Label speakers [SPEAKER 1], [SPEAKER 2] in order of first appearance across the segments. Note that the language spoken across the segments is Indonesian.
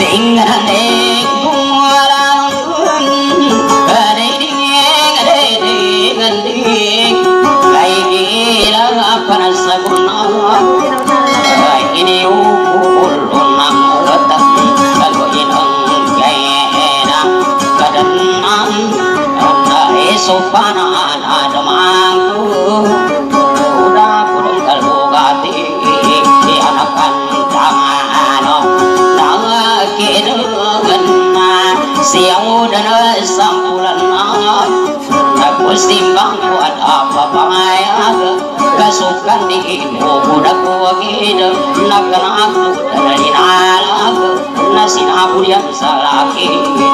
[SPEAKER 1] Sopanan ada mangku udah kurung kalugati di anakan tangan nang kidungan siang dan sampulan aku simbang kuat apa pangaya kasukan di budak wagid nakana aku dari nalag nasin aku yang salaki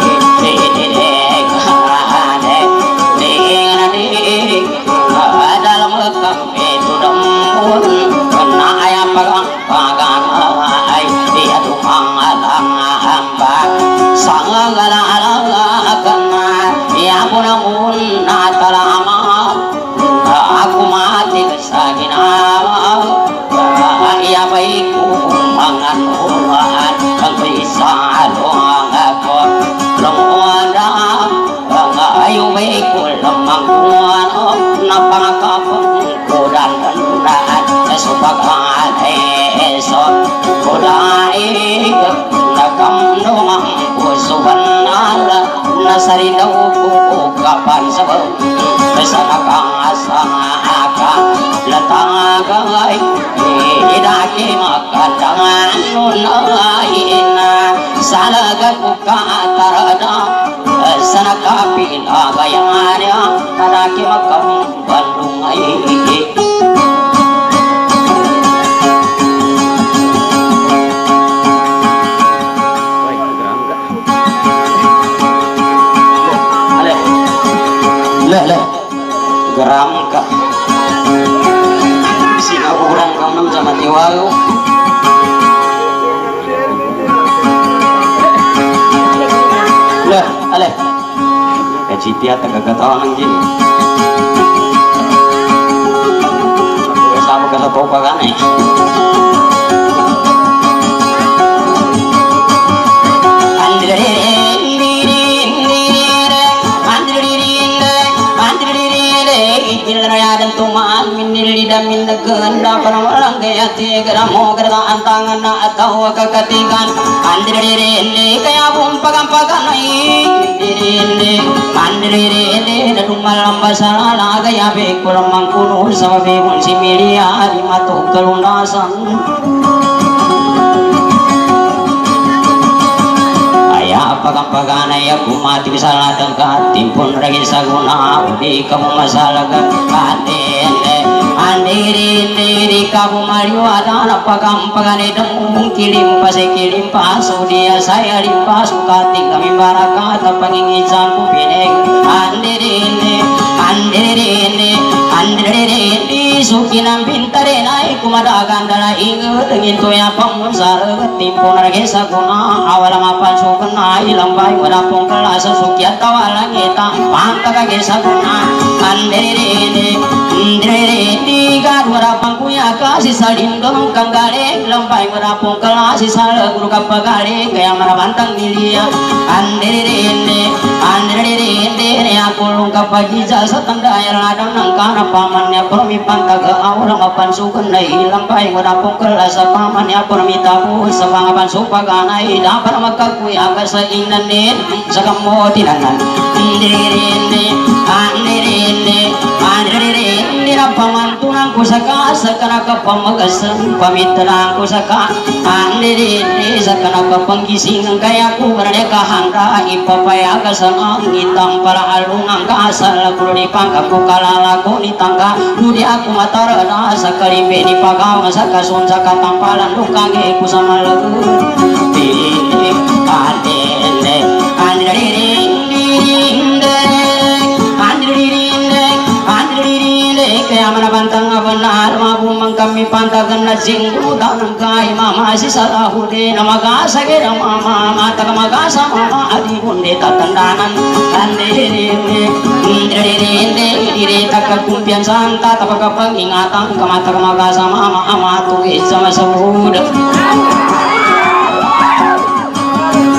[SPEAKER 1] dalam lekam itu dempun kena ayam pagang ay dia tukang hamba sanggala kena ya pun natalama aku mati kesagina ya baikku mangan umat kang bisa doang aku lemada ayo baikku lemang napakapang kudan kendahan sesubakan esok kudai nakam nomang kusuban ala nasari daw kapan sebab besanakang asaka letagay idaki makadangan nunaina salaga kukatarada sana kapila gayanya kadaki makam Bandung ay le geram ka sina urang kamu sama tiwalu le ale kacitia tagagatawan ng gini kasama ka sa topagan eh dan tuman minil lidah min negenda perawalang gaya tiga mo kertaan tangan atau kekatikan andiri kayak bumpagan paganai andiri dan malam basala gaya bekul mangkunu sama bebun si milia di matu kelunasan pagang-paganay aku mati salah dekat timpun ragi saguna di kamu masalah andiri kamu mariu ada pagang-paganay demu kilim pas dia saya limpas sukati kami barakat pangingizan ku pinek andiri sukinan bintare naik kumadagan dala inget ngin tuya pamusar timpun ragi saguna awal mapan sukena lambai merapung kelas sukiat tawalang kita pantaka gesa guna andiri garura pangkuya kasih salindong kanggare lambai merapung kelas sisal guru kapagare kaya marabantang milia andiri aku lungkap pagi jasa tandayar ladang nangkana pamannya permi pantaga awal mapan sukena lambai merapung kelas pamannya permi tabu semangapan supaganai dapat makakuya kasa inanin sakamo tinanan andiri pamantunang kusaka sakana kapamagasan pamitrang kusaka andiri sakana kapanggising kaya ku berdeka hangga ipapaya kasanang ngitang para alungang kasal kurdi pangkaku kalalaku ni tangga dudi aku matarana sakalibe ni pagaw sakasun sakatampalan lukage kusama lagu kaya manabantang benar mabumang kami pantagan na singgu danang kay mama si salahude na magasage na mama mata ka magasa mama adi bunde tatandanan andiri takagkumpiyan santa tapagapag ingatan kamata ka magasa mama ama tuwid sa masahud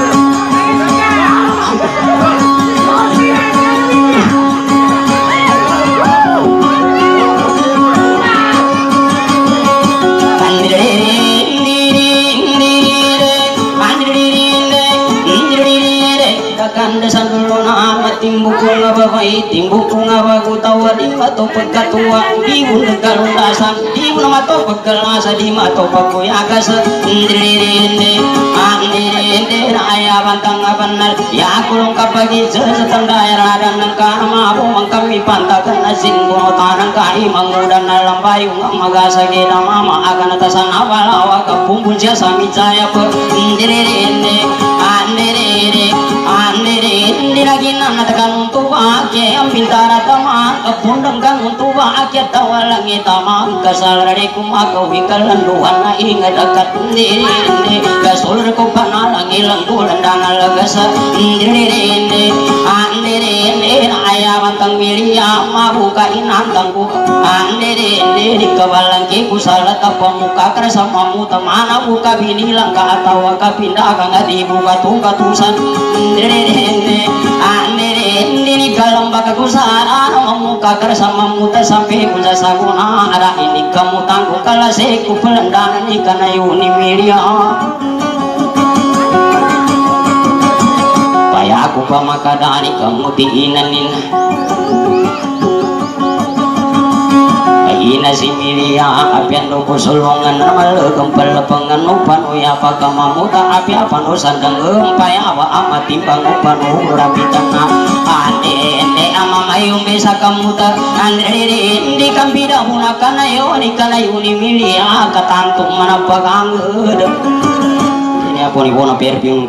[SPEAKER 1] timbuku ngababai timbuku ngabaku tawa di mato pagkatua di bunda kalundasan di bunda mato pagkalasa di mato pagkuyagas ndirinde andirinde raya bantang benar ya kulung kapagi sesetendaya radan nangkama bumang kami pantakan singgung tanang kai mangudan dalam payung magasa gila mama akan atasan awal-awal kepumpun sia sami caya ndirinde Andi lagi nana tekan untuk bahagia pintara taman kepundang kan untuk bahagia tawa langit taman kesal radiku maka wikalan duana ingat dekat diri gasul ko panala ngilang bulan dana lagasa diri andi ayah mantang milia mabuka inantang ku andi di kebalang ki kusalat apa muka kerasa mamu temana buka binilang ka atawa ka pindah ka ngadi buka tungka tusan diri ini kalau baka kusara memuka kerasa memuta sampai puja saguna ada ini kamu tanggung kala seku pelendanan ikan ayuni milia payah aku pamakadani kamu diinanin ina si milia apian do kusulungan ramal gempel pengen upan uya pakamamuta api apa no sandang gempai awa amat timbang upan urapitana ande ama mayung bisa kamuta andiri di kambida hunakan ayo ni kanayuni milia katantung mana paganged ini apa nih bona perpiung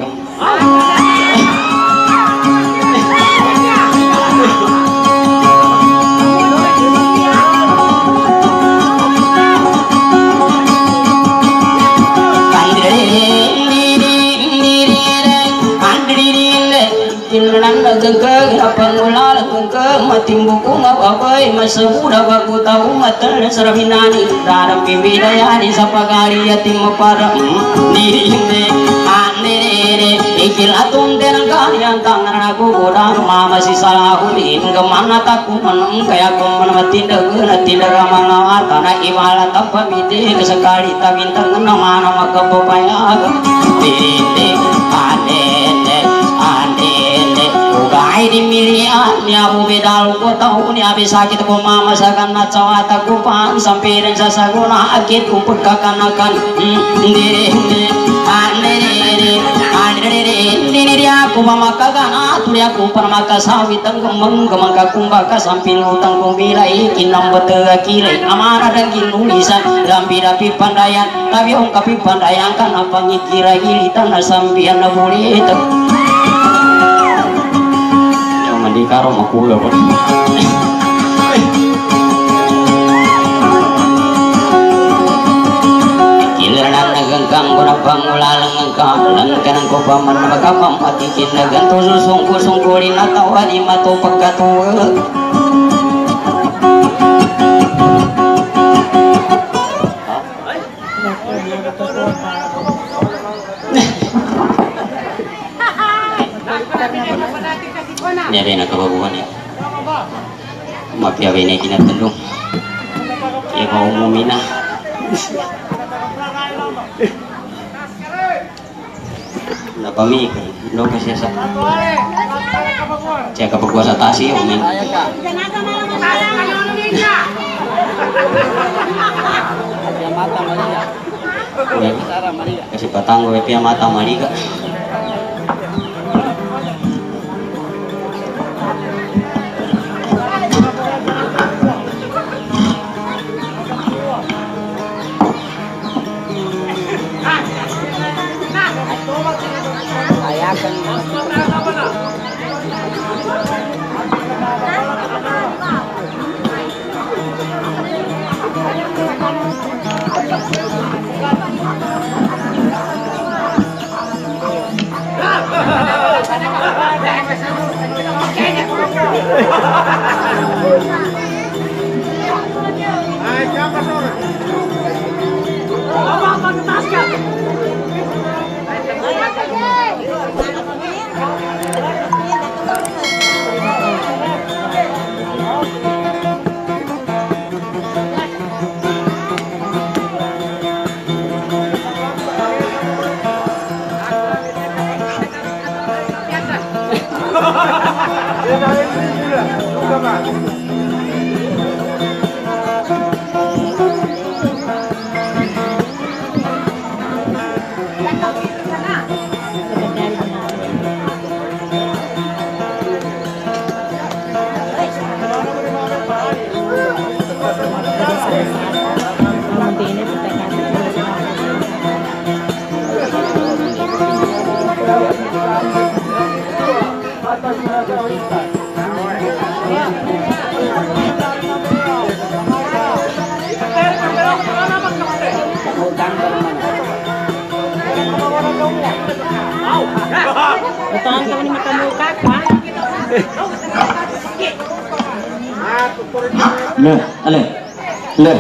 [SPEAKER 1] gengke pangulal gengke matimbuku ngababai masamuda bagu tahu matal sarabinani dalam bibidaya di sapagari yatim para nirinde anere ikil atung denang kalian tangan aku godang mama si salahudin kemana takku menung kayak aku menamatinda guna tindak ramana tanah iwala tanpa miti kesekali tak bintang nama nama kepopaya nirinde Gai di milia ni abu bedal ko tahu ni abi sakit ko mama sakan na cawata ko pan sampai ren sasaguna akit kumpul kakanakan ndire ini dia aku mama kagana tu dia aku permaka sawit tanggung gemaka kumbaka sampil utang kumbilai kinam betega kilai amara dan kinulisan rapi pandayan tapi ongkapi pandayan kan apa ngikira gilitan sampian na boleh itu di karo makula pun kilaran nagangkang guna pangulalang ngangkang langkanang ko paman magkapam atikin naganto susungkul-sungkulin at tawa di mato pagkatuwag Niya na kababuhan ya. Mapiaway na kinatandong. Iba umumi na. Napami no kasi sa. Siya kapag sa tasi umi. Kasi patanggo ay mata maliga.
[SPEAKER 2] Betulan kami ni muka kan?
[SPEAKER 1] Le, ale, le.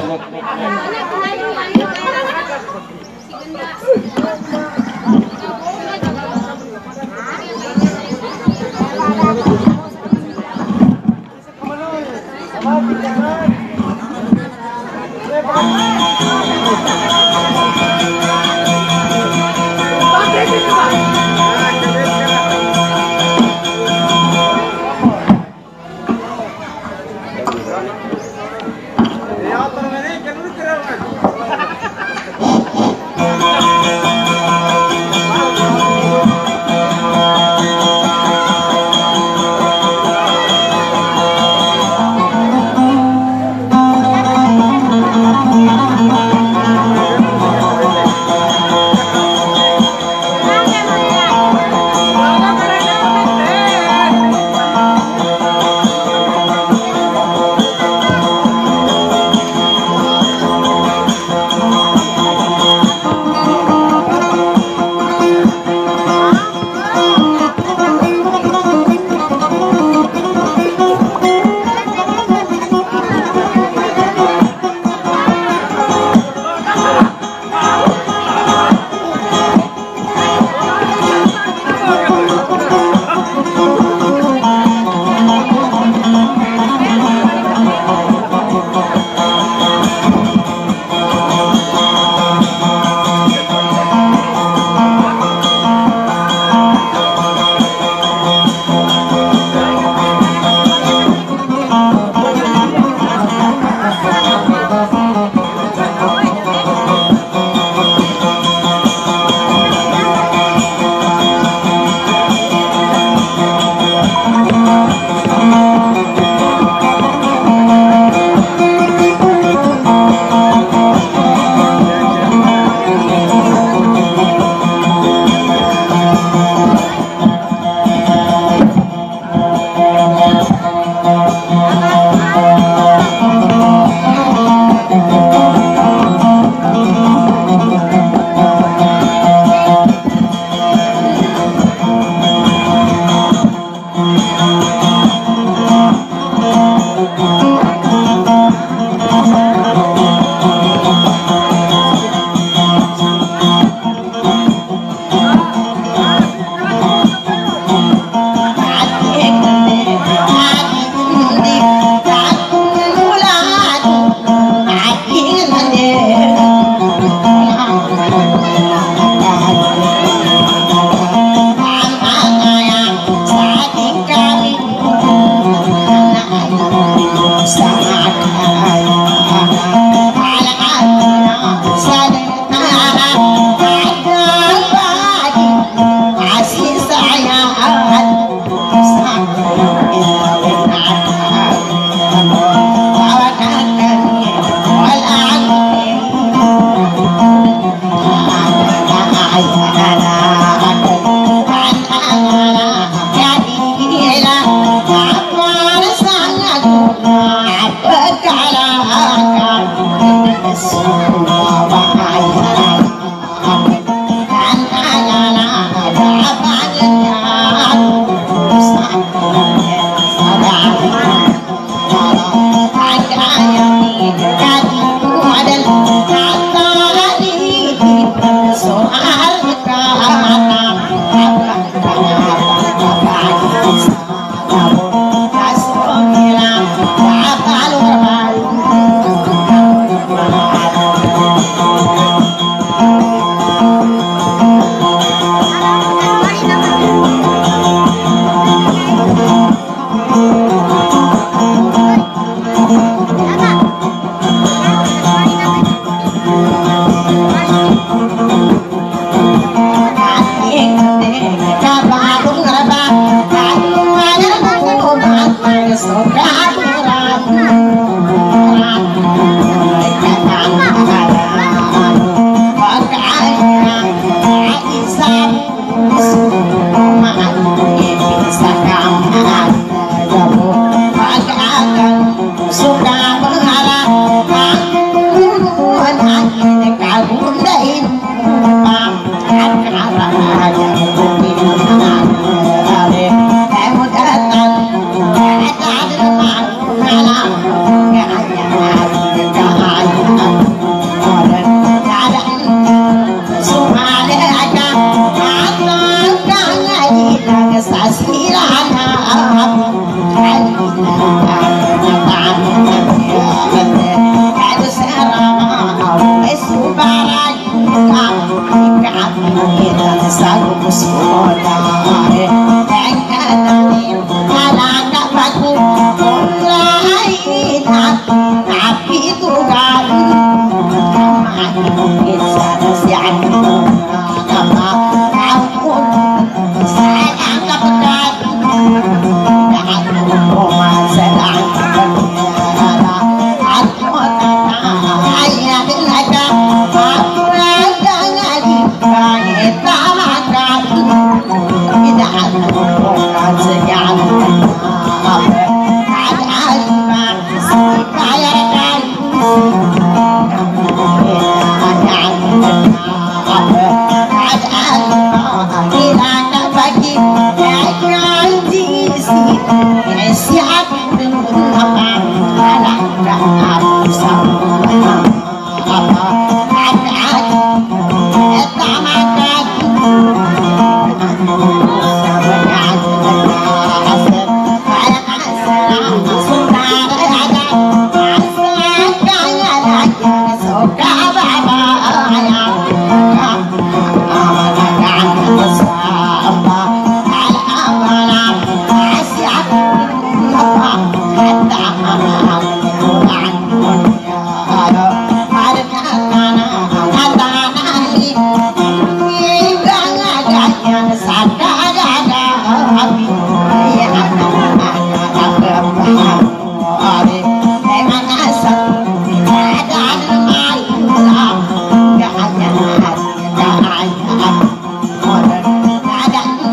[SPEAKER 3] Ada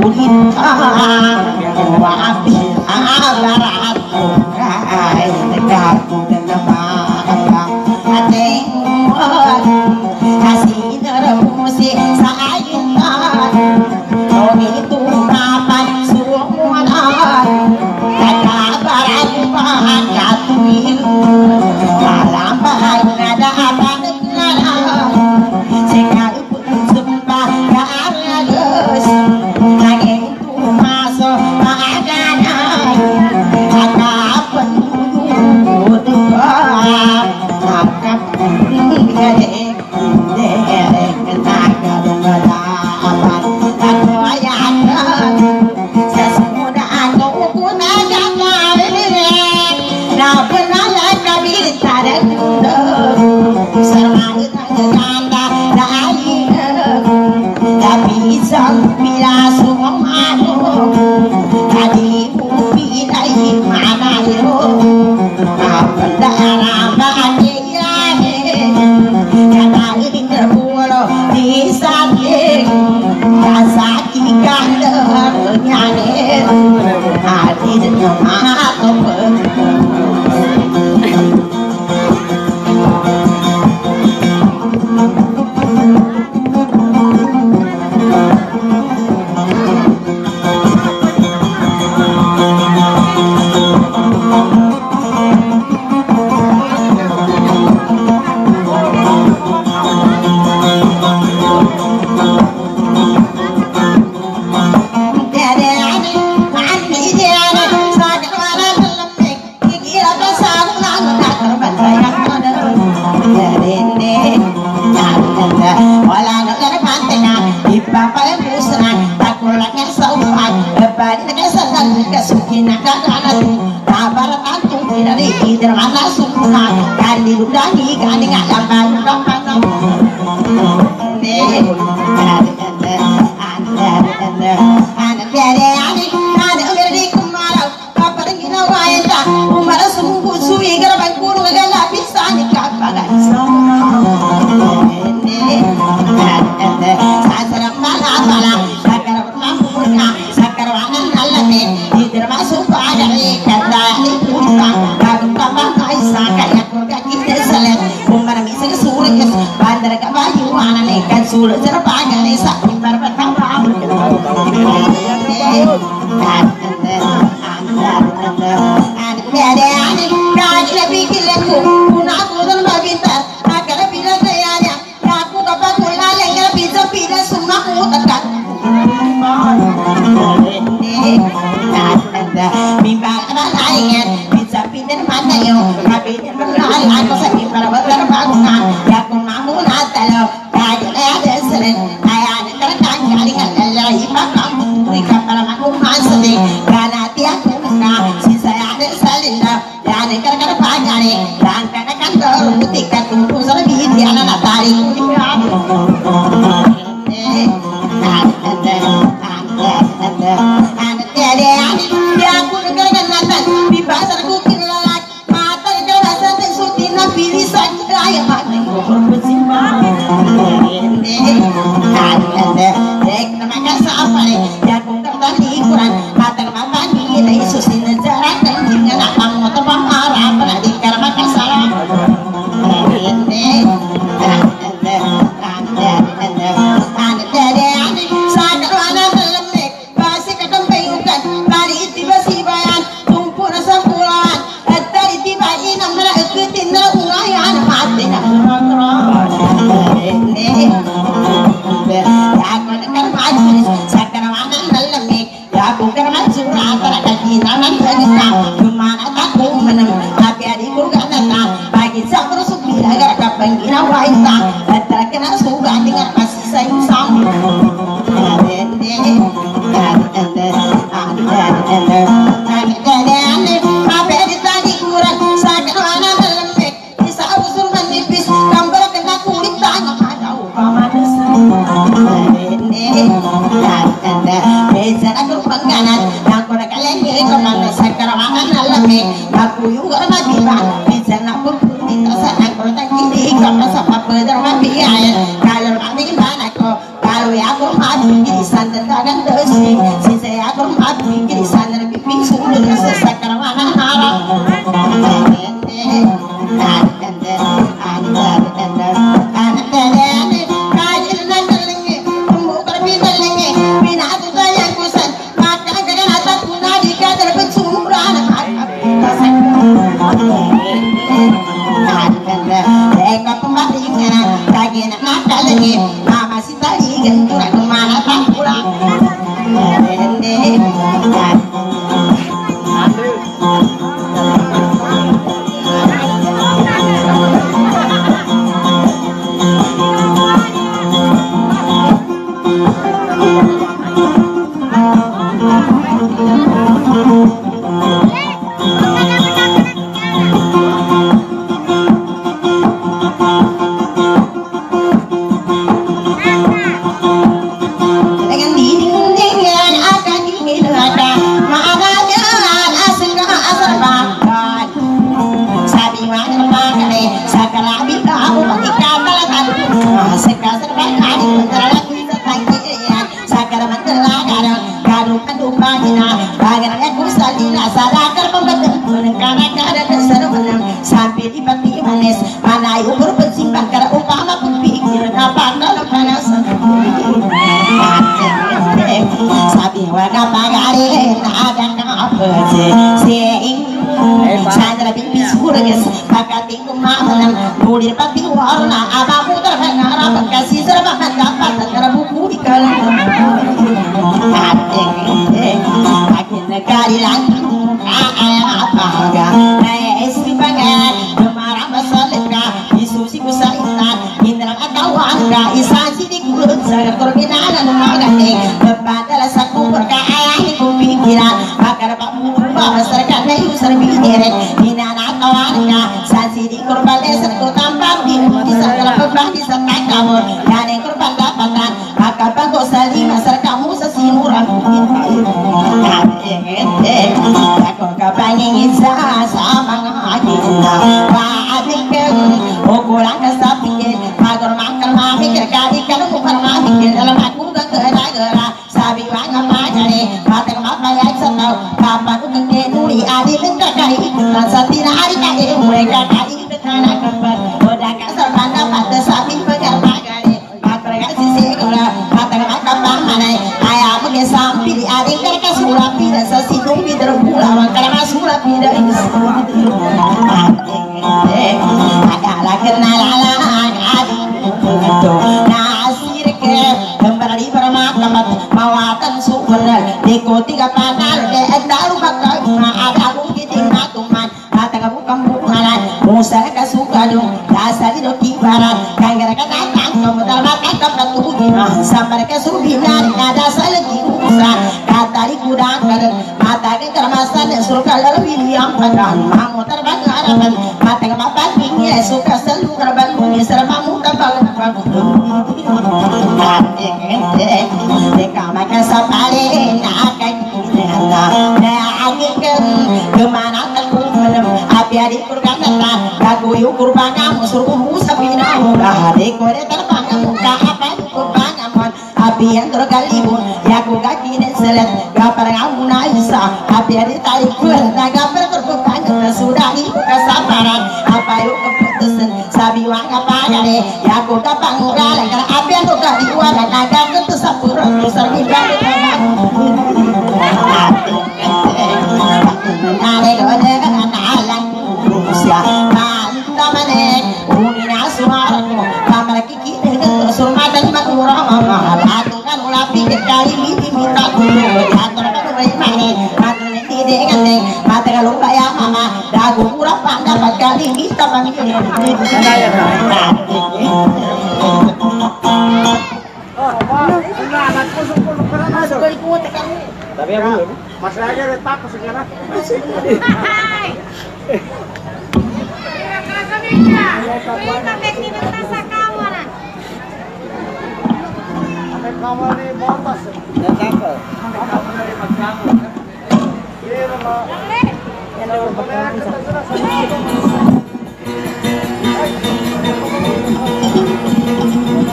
[SPEAKER 3] Kalau aku
[SPEAKER 1] irisan dagangan desi sisi aku mati irisan pipi sudah sesakar mana harap Mama si tadi gentura kemana tak pulang. Sampai di pati manis mana ukur bersimbang karena upama pun pikir apa dalam panas sabi warga pagari tak ada apa sih saya lebih bisurges pakati kumahan bulir pati warna abamu terhengar bekasi serba mendapat antara buku di kalang akhir negari lagi apa Kemarah masalahka isusi kusaitan Indra katawan ka isasi di kulot sa korbinanan magate Bepadala sa kupur ka ayahin kong pikiran Bakar pa mumba masarkan na yung sarbinirin Hinanakawan ka sasi di korbales at kutambang di Isa kalapabang di sa takamor Yan ay korban dapatan Makabago sa lima sarka mo sa sinurang Ako kapangingin sa mga agenda Paadikan o kurang ka sa pikir Pagor makan mamikir Kadikan mo para mamikir Dalam aku gagara-gara Sabi wa nga magari Batang mapayag sa tao Kapan ko kang kenuri Adi ng kakay Sa tinari kaya Mereka kaya Dekana kapan Oda ka sa pandapat Sabi pagar-magari Pagar sisigura Batang makapamanay Kaya mo kaya sampili Adi ka kasurapi Sa sidong bidar Pulawang kalamasurapi Dari adalah kenalan adik nasir ke kembali bermakamat mawatan sumber diko tiga panal de dalu bakal ada mungkin matuman mata bukan bukalan musa kasukadung dasar di doki barat kanggar kata kamu termakan kapatu sampai kesubinan ada salegi musa kata di kudang mata ke kermasan surga lebih yang padang mamu terbakar mata ke bapak ini suka selalu terbang bumi serba muda bangun dekama kesapale akan kemana terkumpul api adik kurban datang lagu yuk kurban kamu suruh musa bina muda dekore terbang muka apa kurban kamu api yang terkalibun ya ku kaki dan selet gapar kamu naisa api adik tarik kuat gapar kurban sudah ibu kesabaran apa yuk keputusan sabi wang apa gade ya ku dapat ngurale karena api yang tuh kali wala naga ketu sapurun besar bimbang ale gode kan alang usia manta manek unina suaraku kamar kiki dengan surmatan matura mama latu kan ulapi kali miti minta dulu atur kan mane atur tidak ganteng mata kalau kayak mama dagu pura pandang kali kita panggil
[SPEAKER 2] tapi apa masih aja letak sekarang kamar ini botas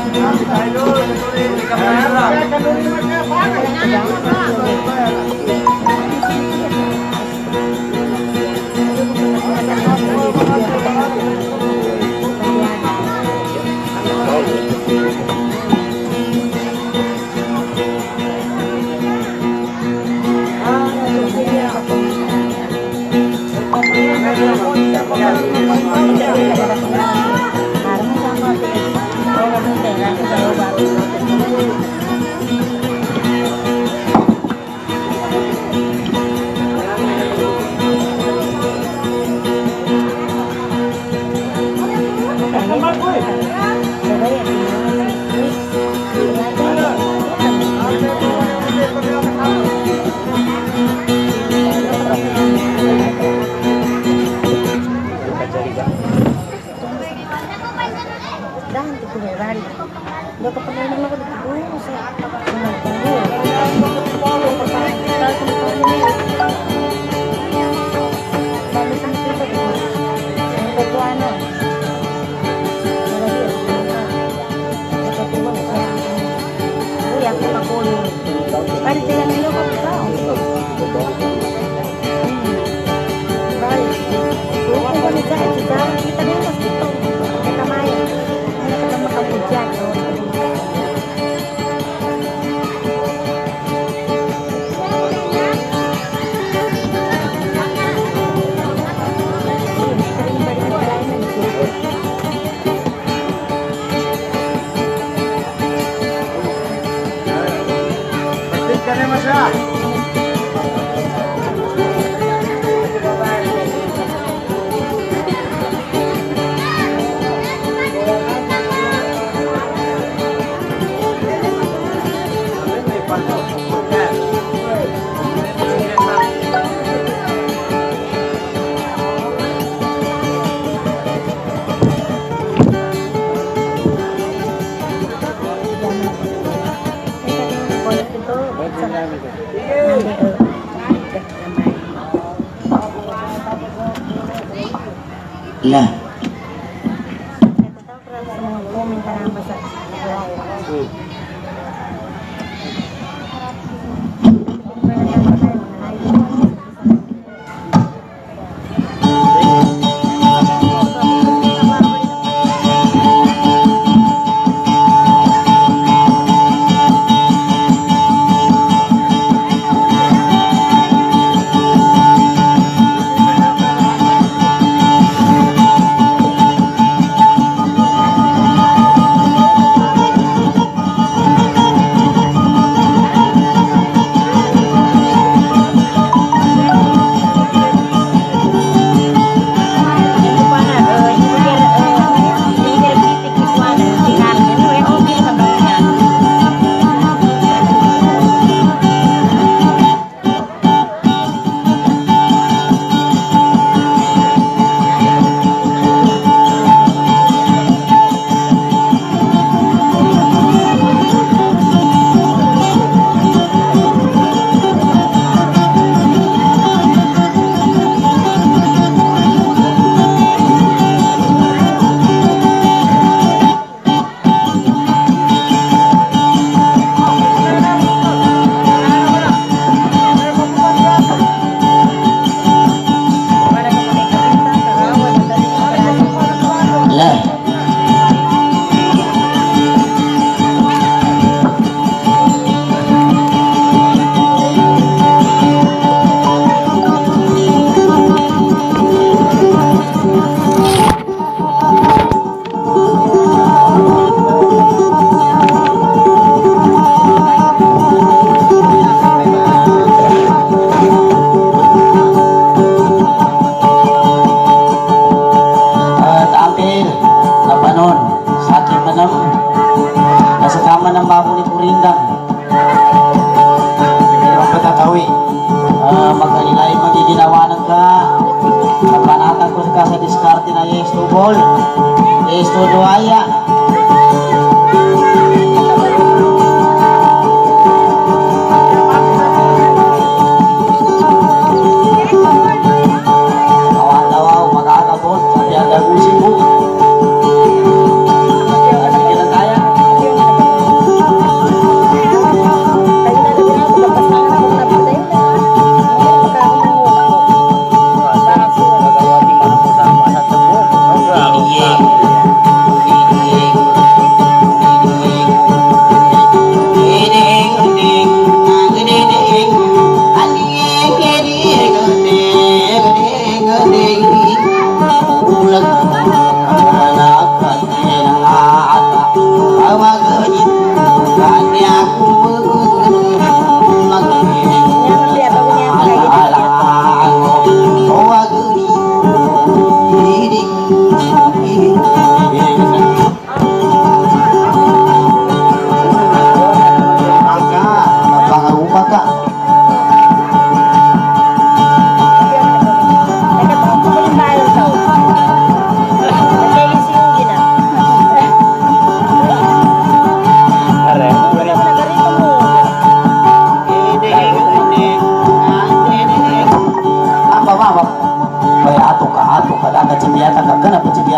[SPEAKER 1] Lah.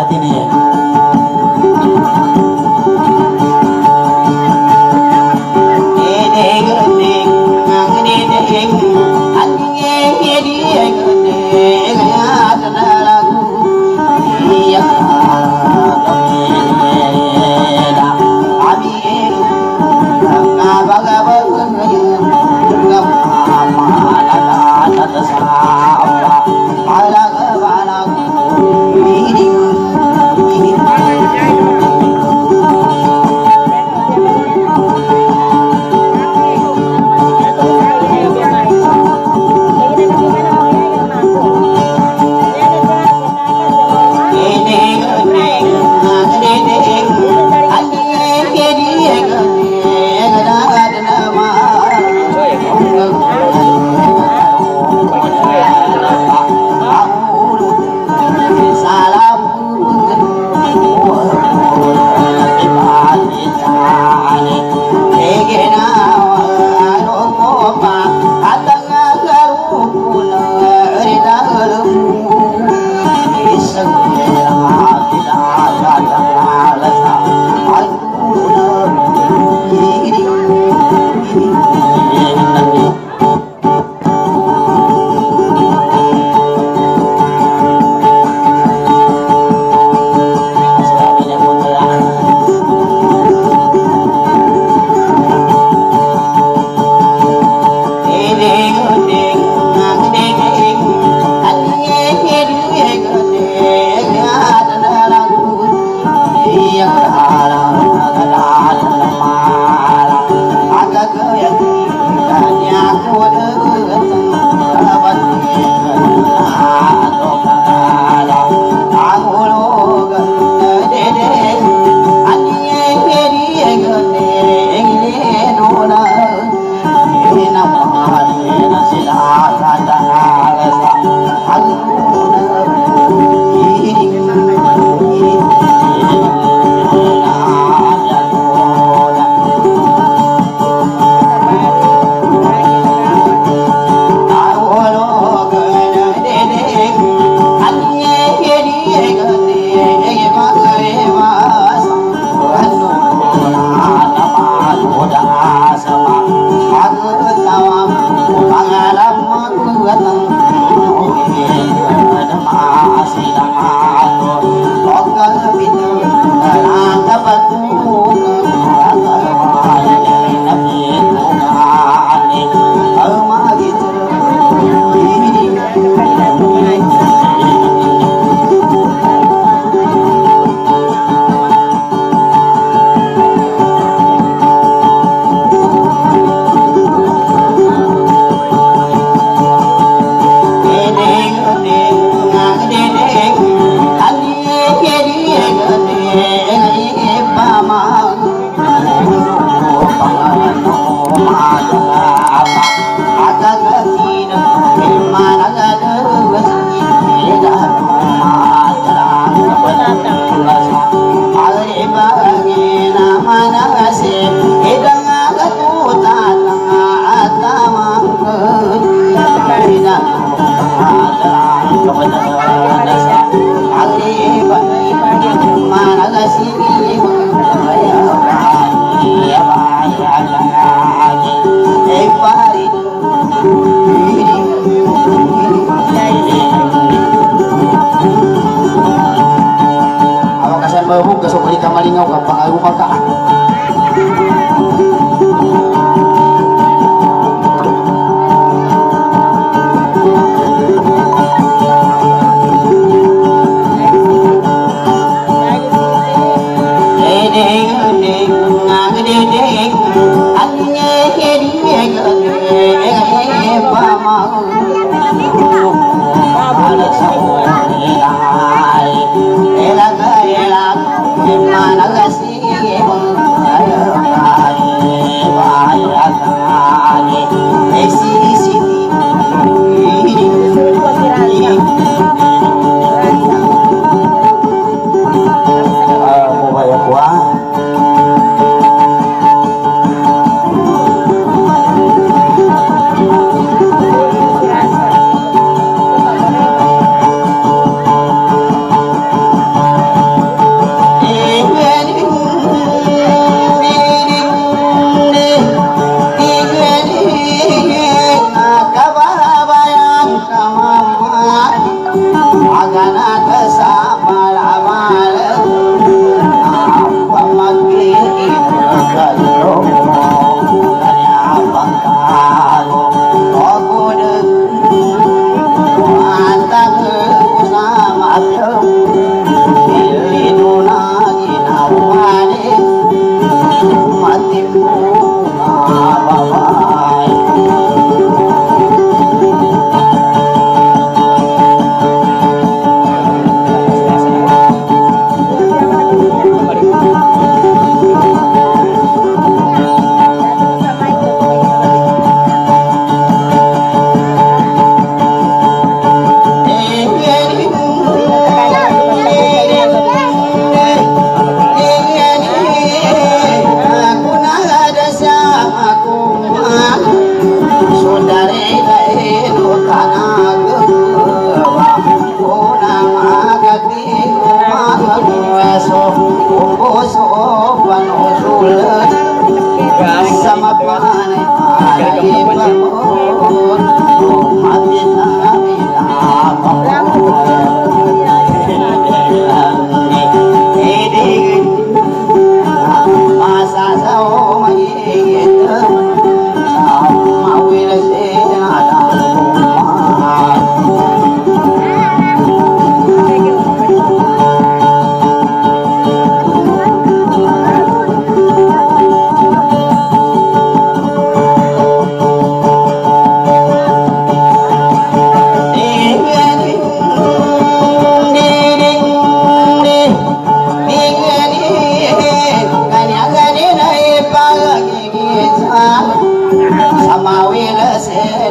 [SPEAKER 1] hati nih. Malingaw ka pangaluma ka.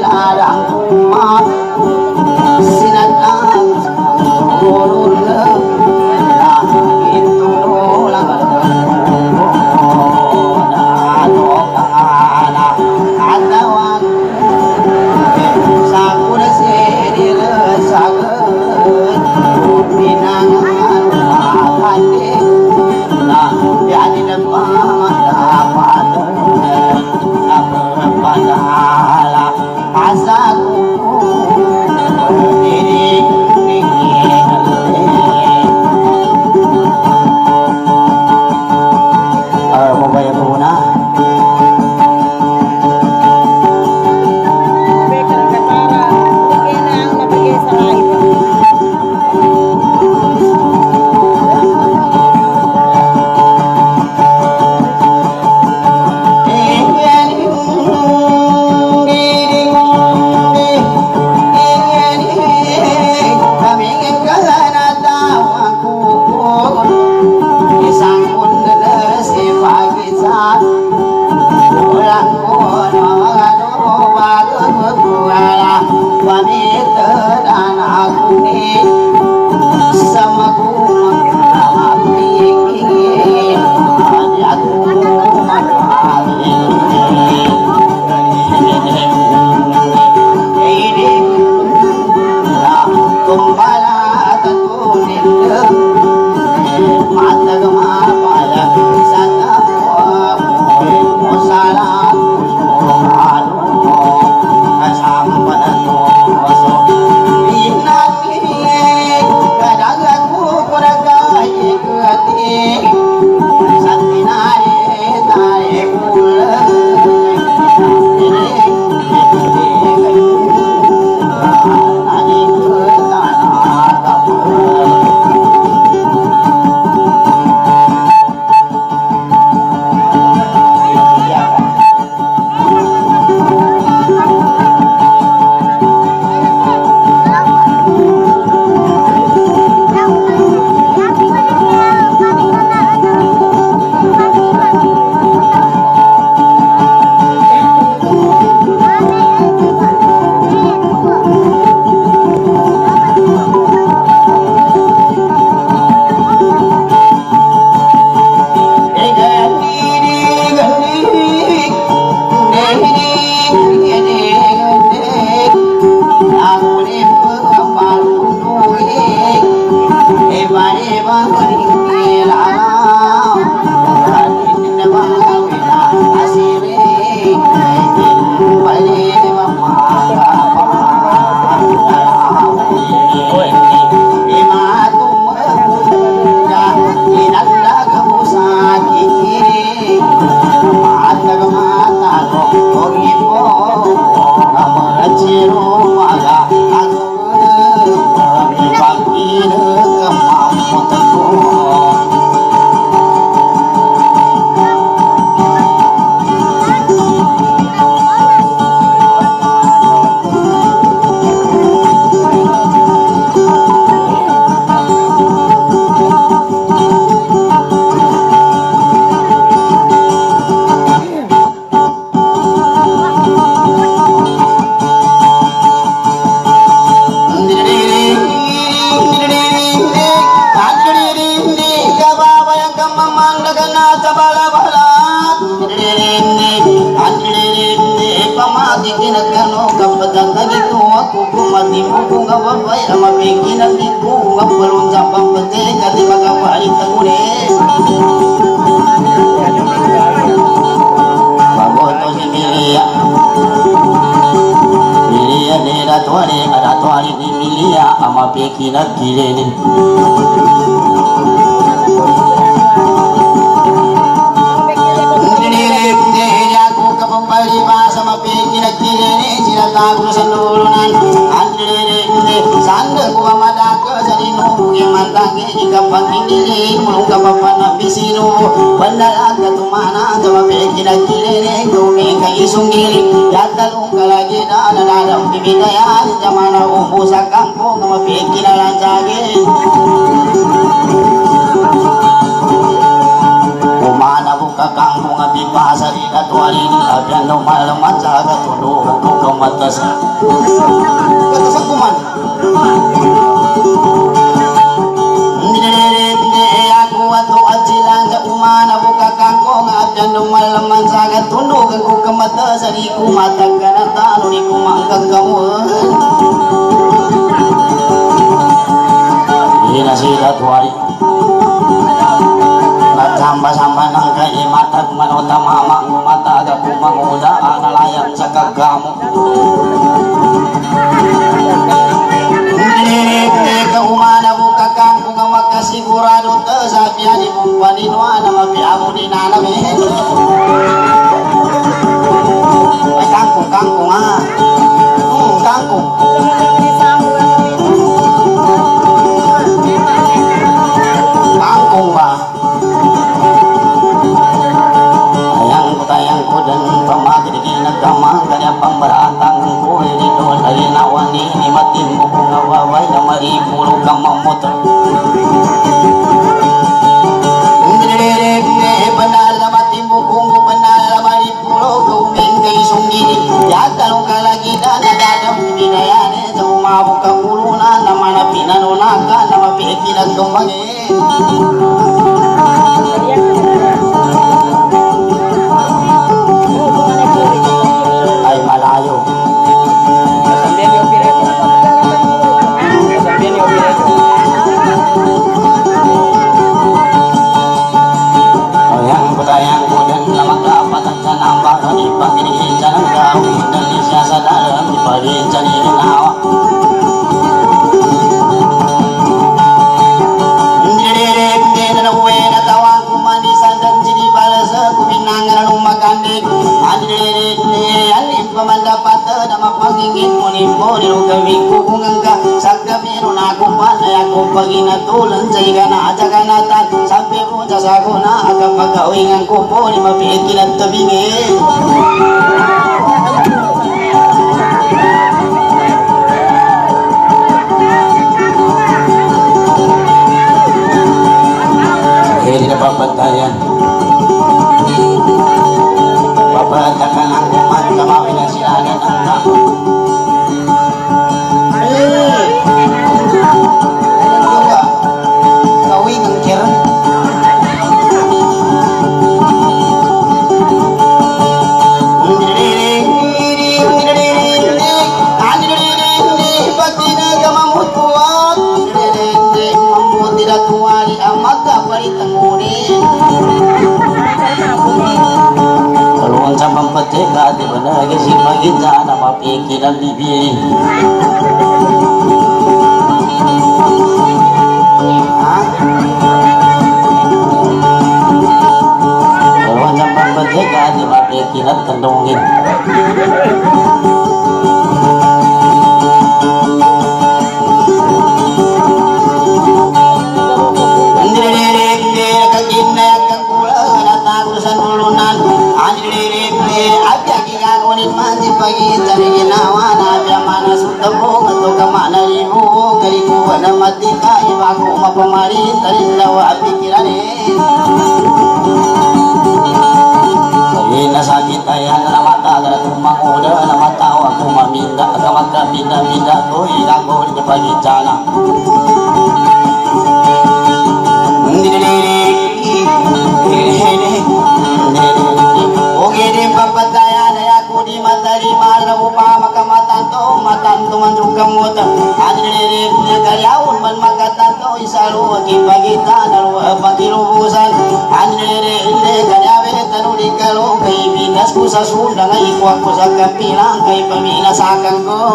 [SPEAKER 1] ladang umat sinatang turun langit tulang datokana katawa sakura sedil sageun pinangan mahandi nah jadi depan dapat padahal asaku berdiri mau bayar guna Kumana buka kampung api pasar ida tuari di abian no malam jaga tuduh ku kematas kata sakuman aku atu ajilang ke umana buka kangkong abian no malam jaga tuduh ku kematas di ku mata kanata nu di ku mangkang kamu ina sila tuari samba-samba nang kai mata manota mama mata ada kumanguda analayang sa kagamu ke umana buka kangkung makasigurado te sabian di pumpanino na mabiamo di nanami ay kangkung kangkung kangkung kangkung ba tayang ko dan pamagiging nagkamang kanya pambaratang ko dito ay nawani ni matimbo kung nawaway na maipulo kang mamoto banal na matimbo kung banal na maipulo kuming kay sungili yatalong kalagida na dadam binayane sa umabog kang ulunan na manapinanunakan na mapikilang tumbangin ay malayo ayang kutayang ko dan lamang kapatan sa nambang ipagiging sa ng gawin dan siya sa dalam ipagiging sa nilinawa mandapat na mapagingin mo ni mo nilong gawin ko kung hangga sa gabi ron ako pa na ako paginatulan sa igana at saganatan sabi mo sa sago na agam pagkawingan ko po ni mapiit kinat tabingin hindi na papantayan papatakan ang kumat kamawin ang silangan ang tao kawin ang kiran pati na kamamutuan mamuti na kuwari ang magkapalit ang unin kaluan sa pampatika di ba nagising maganda na mapikil ang bibig kaluan sa pampatika di mapikil ang tandungin pagi cari ginawa na mana sutabo atau kemana ribu karibu pada mati kai baku mapamari dari lawa pikiran ini sakit ayah na mata gara tumang udah na mata aku maminda agak pindah tuh aku di pagi jana oke di papataya di matari mana upa maka matanto manjukam mota adire karyawan man makatanto isalu kipagita nalu pagirubusan adire karyawe tanu di kalau kay binas ko sa sunda ngay ko ako sa kapilang kay paminasakan ko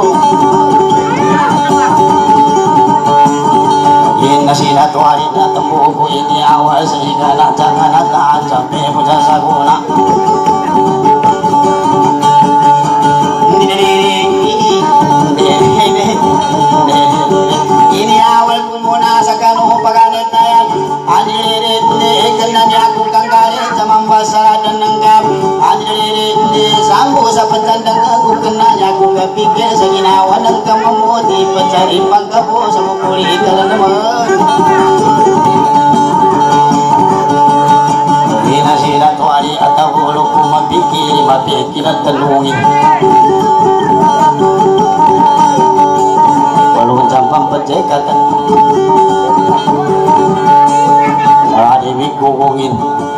[SPEAKER 1] na sila tuwari na tambuho ko iniawa sa igala jangan nataan sampai po sa saguna ini awal ko muna sa kanu pagganit na yan adirit na niya akong kanggalit sa mambasara dan nanggap adirit sambo sa pagkandang ako kena niya akong kapikir sa ginawa ng kamamuti pagcari pagkapo sa mukuli ikala naman ina sila tuwari at mati kita tenungi walau campang pecekatan ada wikungin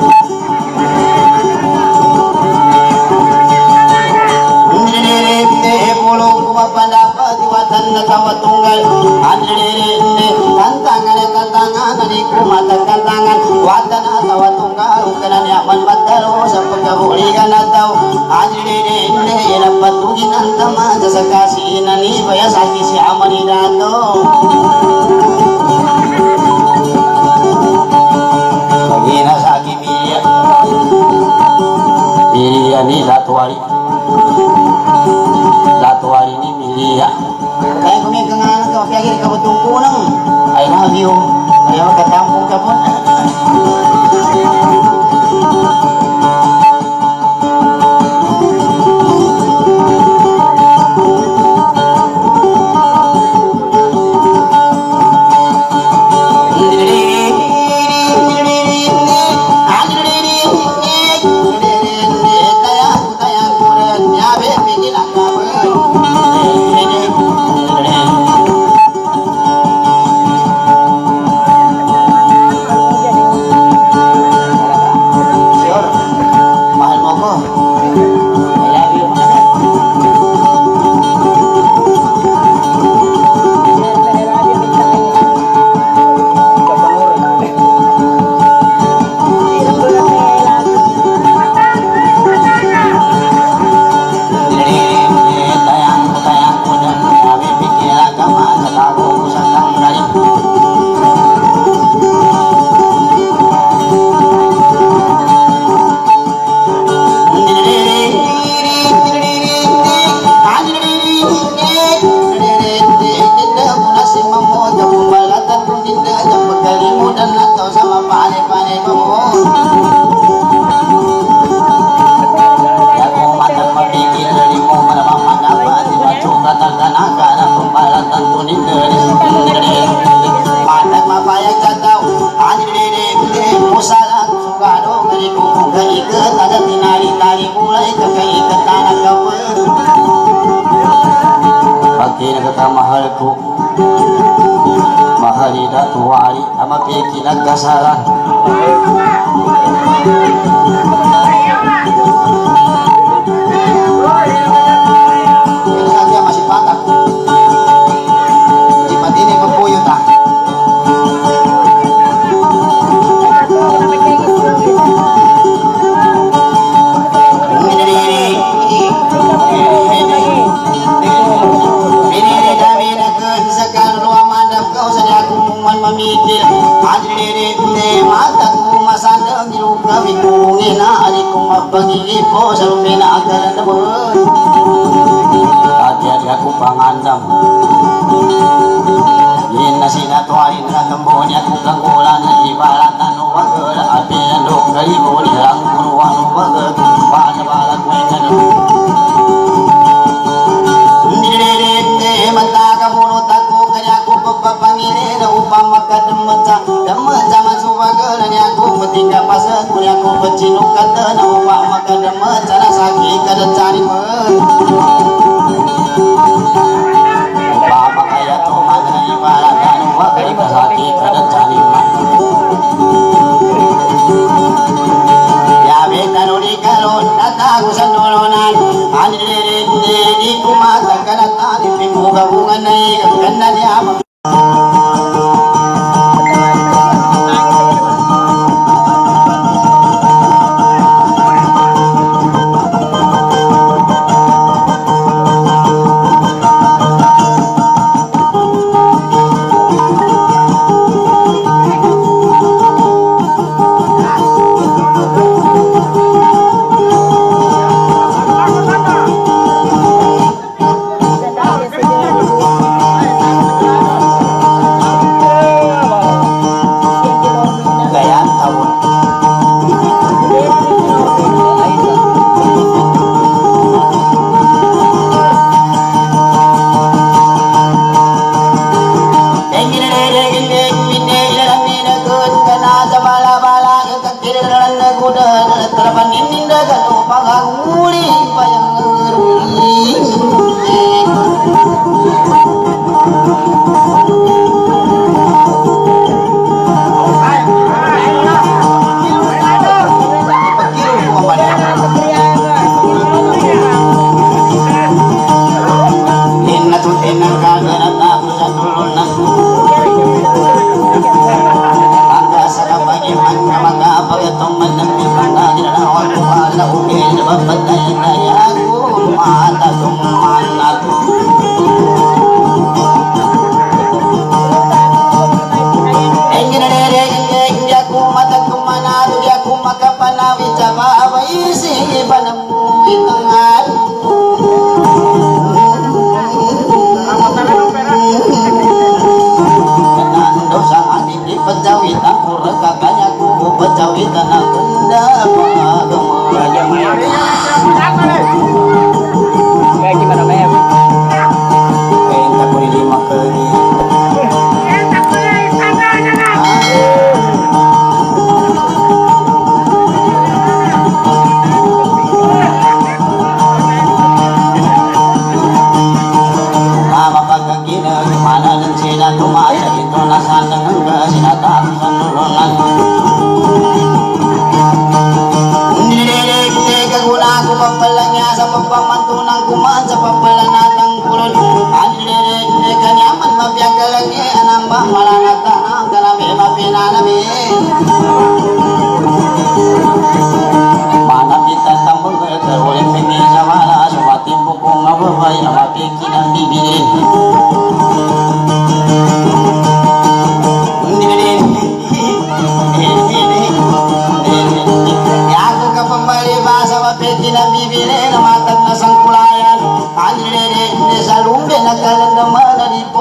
[SPEAKER 1] pendapat watan nakawa tunggal andirinde tantangan di kumata tantangan watan atawa tunggal ukanan yaman batalo sampai kabulikan atau andirinde ina patugin antama jasa kasih nani baya sakit si amani dato bagina sakit biya ni latuari ini milia kaya kumigang nga nagkapiyagin kabutong kunang I love you kaya magkatampong ka po mahalku mahalida tuwari ama peki nagkasaran ini saja masih patah jimat ini bepuyut tak memikir hadirin mata masandang juga bikungin ari kumapagi po sa lumina agaran na bon hati aku pangandam yin na sinatuarin na kambon aku kanggulan na ibalatan wagal apian do kalibo nilang kuruan wagal pada balat may ganun mata kamu takut kaya aku pepangile da upam makademca demca masubagal ni aku metingga pasat punya aku becinu kata na upam makademca na sakit kada cari upam kaya tu mana ibaratan wa kali sakit kada cari ya betan uri kalon nata gusandonan anire di kumata kana tadi bunga-bunga naik kena dia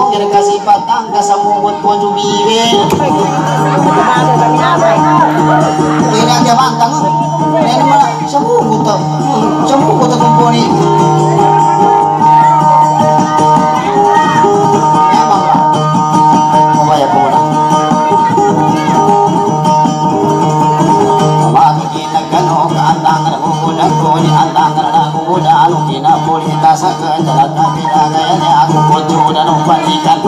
[SPEAKER 1] kira kasih patang kasamubot ko jubiwe. Ini aja mantang. Ini mana samubot to. Samubot kumponi. Ya mama. Mabaya ko na. Mama kinagano ka antangan ko na ko ni antangan na ko na anu kinapuli tasakan dalam pinagayanya aku kojo dan umpanikan.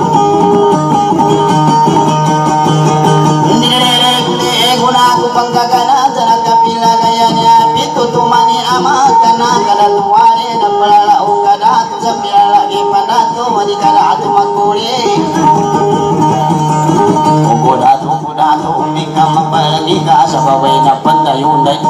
[SPEAKER 1] Guna aku panggagana dalam pinagayanya pitutumani amat karena kada tuare dan pelalau kada tu sambil lagi panatu mani kada atu makuri. Kuda tu mika mapalagi ka sa baway na pandayunday.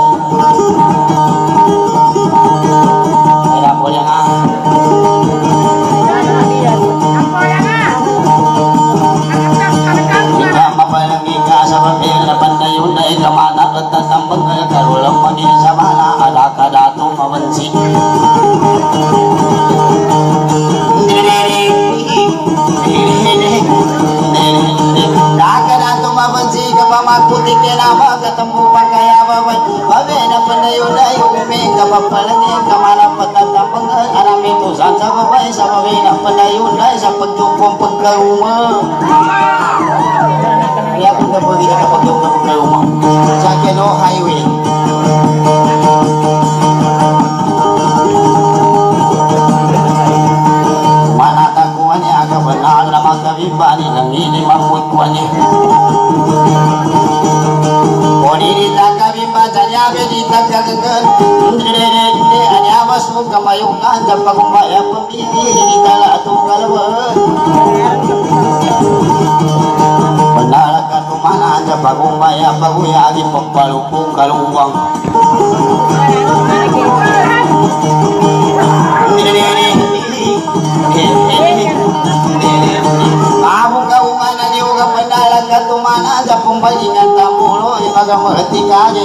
[SPEAKER 1] Kamana ketatambang karulang maging sa mana ada kadato mabansi kadato mabansi kapamakuti kinama katambupan kaya babay babe na pandayo-dayo uming kapapalangi kamana ketatambang arami tusan sa babay sa babay na pandayo-dayo sa pagtupong pagkaruma. Ya pun tak pergi nak pakai rumah Sakeno highway. Mana takuannya agak benar nama kabibani nang ini mamut kuannya. Boni di takabimba tanya bedi takagenggan. Ndre anya masuk kamayungan dapat kumbaya pembibi di talak tu kalwan. Benarkah tu mana aja bagumaya baguya di pempalupung kaluang. Abu kau mana juga benarkah tu mana aja pembandingan tamulo ibaga mengerti kaje.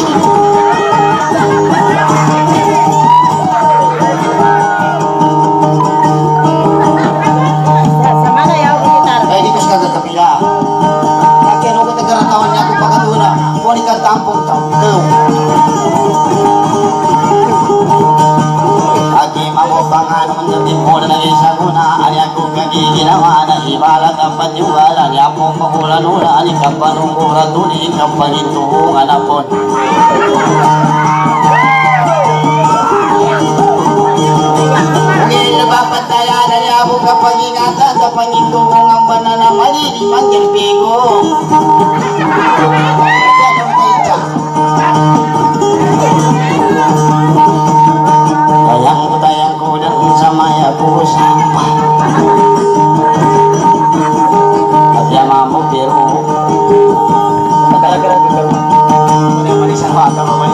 [SPEAKER 1] Wanita tampung tampung. Aki mau pangan menjadi modal isa guna ari aku kaki ginawa na ibala kapan juga lan yapo mahulan ula ani kapan umura tuli kapan itu anapon. Ngil bapak saya dari abu kapan ingatan kapan itu ngambana na mali di manggil pigo. Tayang-tayangku dan sama ya ku sampai Aja mampu biru Kala-kala ke rumah Ini yang manisan mata mamani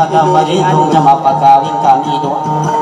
[SPEAKER 1] agama rindu sama pagawin kami doa